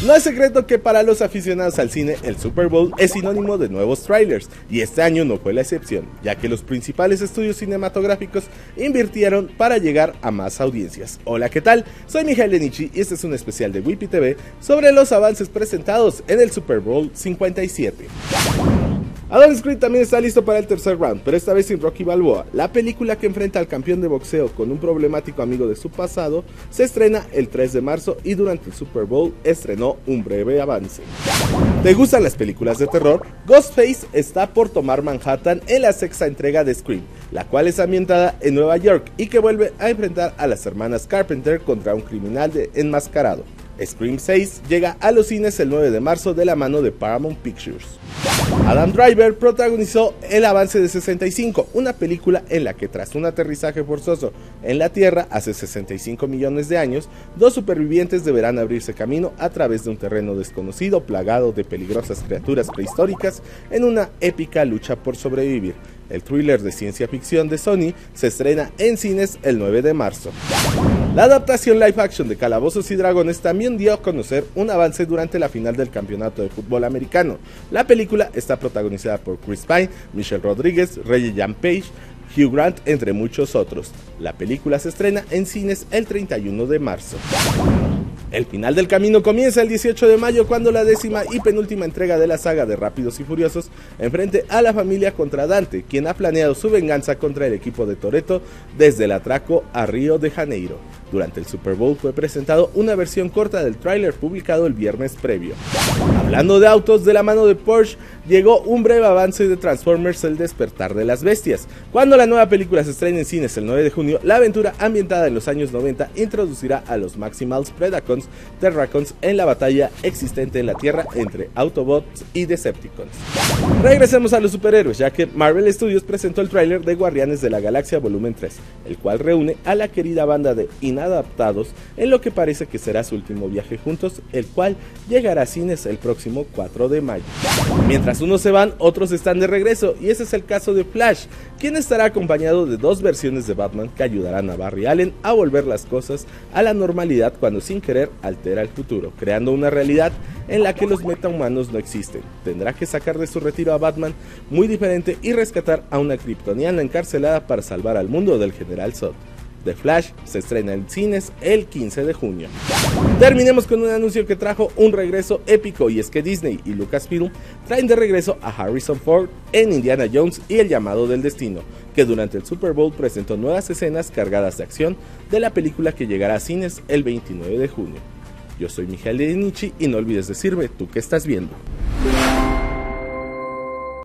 No es secreto que para los aficionados al cine el Super Bowl es sinónimo de nuevos trailers, y este año no fue la excepción, ya que los principales estudios cinematográficos invirtieron para llegar a más audiencias. Hola, ¿qué tal? Soy Mijael Lenichi y este es un especial de Whippy TV sobre los avances presentados en el Super Bowl 57. Adonis Creed también está listo para el tercer round, pero esta vez sin Rocky Balboa. La película que enfrenta al campeón de boxeo con un problemático amigo de su pasado se estrena el 3 de marzo y durante el Super Bowl estrenó un breve avance. ¿Te gustan las películas de terror? Ghostface está por tomar Manhattan en la sexta entrega de Scream, la cual es ambientada en Nueva York y que vuelve a enfrentar a las hermanas Carpenter contra un criminal enmascarado. Scream 6 llega a los cines el 9 de marzo de la mano de Paramount Pictures. Adam Driver protagonizó El Avance de 65, una película en la que tras un aterrizaje forzoso en la Tierra hace 65 millones de años, dos supervivientes deberán abrirse camino a través de un terreno desconocido plagado de peligrosas criaturas prehistóricas en una épica lucha por sobrevivir. El thriller de ciencia ficción de Sony se estrena en cines el 9 de marzo. La adaptación live action de Calabozos y Dragones también dio a conocer un avance durante la final del campeonato de fútbol americano. La película está protagonizada por Chris Pine, Michelle Rodríguez, Regé-Jean Page, Hugh Grant, entre muchos otros. La película se estrena en cines el 31 de marzo. El final del camino comienza el 18 de mayo cuando la 10ª y penúltima entrega de la saga de Rápidos y Furiosos enfrente a la familia contra Dante, quien ha planeado su venganza contra el equipo de Toretto desde el atraco a Río de Janeiro. Durante el Super Bowl fue presentado una versión corta del tráiler publicado el viernes previo. Hablando de autos, de la mano de Porsche llegó un breve avance de Transformers: El Despertar de las Bestias. Cuando la nueva película se estrene en cines el 9 de junio, la aventura ambientada en los años 90 introducirá a los Maximals Predacons Terracons en la batalla existente en la Tierra entre Autobots y Decepticons. Regresemos a los superhéroes, ya que Marvel Studios presentó el tráiler de Guardianes de la Galaxia Volumen 3, el cual reúne a la querida banda de inadaptados en lo que parece que será su último viaje juntos, el cual llegará a cines el próximo 4 de mayo. Mientras unos se van, otros están de regreso, y ese es el caso de Flash, quien estará acompañado de dos versiones de Batman que ayudarán a Barry Allen a volver las cosas a la normalidad cuando sin querer altera el futuro, creando una realidad en la que los metahumanos no existen. Tendrá que sacar de su retiro a Batman muy diferente y rescatar a una kryptoniana encarcelada para salvar al mundo del General Zod. The Flash se estrena en cines el 15 de junio. Terminemos con un anuncio que trajo un regreso épico, y es que Disney y Lucasfilm traen de regreso a Harrison Ford en Indiana Jones y el Llamado del Destino, que durante el Super Bowl presentó nuevas escenas cargadas de acción de la película que llegará a cines el 29 de junio. Yo soy Mijael Lenichi y no olvides decirme tú qué estás viendo.